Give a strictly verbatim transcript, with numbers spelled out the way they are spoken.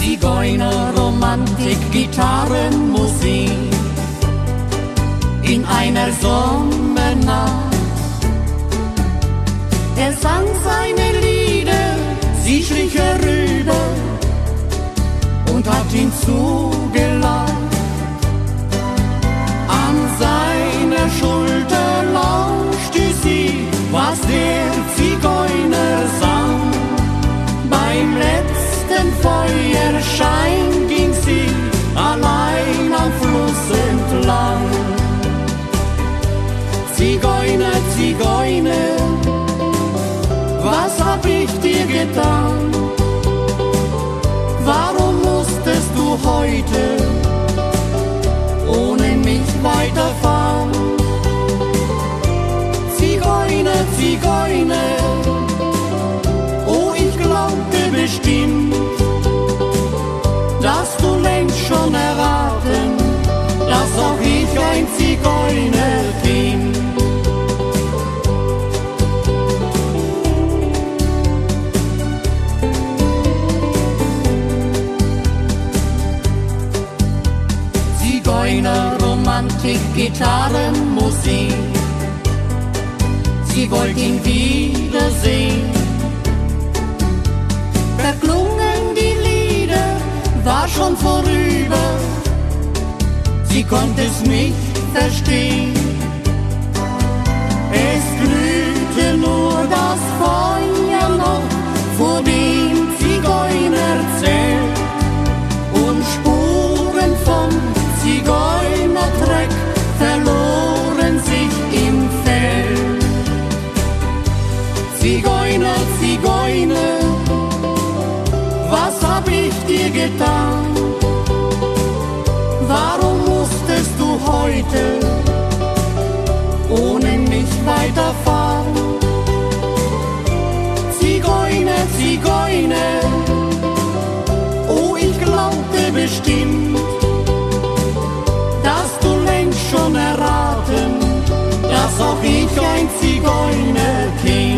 Zigeunerromantik, Gitarrenmusik in einer Sommernacht. Er sang seine Lieder, sie schlich herüber und hat ihn zugelacht. An seiner Schulter lauschte sie, was der Zigeuner sang. Beim letzten Feuerschein ging sie allein am Fluss entlang. Zigeuner, Zigeuner, was hab ich dir getan? Warum musstest du heute ohne mich weiterfahren? Zigeuner, Zigeuner, oh, ich glaubte bestimmt, dass du längst schon erraten, dass auch ich ein Zigeuner bin. Zigeunerromantik, Gitarrenmusik, sie wollte ihn wiedersehen. Verklungen die Lieder, war schon vorüber, sie konnte es nicht verstehen. Es glühte nur das Feuer noch vor dem Zigeunerzelt und Spuren vom Zigeunertreck verloren sich im Feld. Zigeuner, Zigeuner, was hab ich dir getan? Warum musstest du heute ohne mich weiterfahren? Zigeuner, Zigeuner, oh, ich glaubte bestimmt, dass du längst schon erraten, dass auch ich ein Zigeuner bin.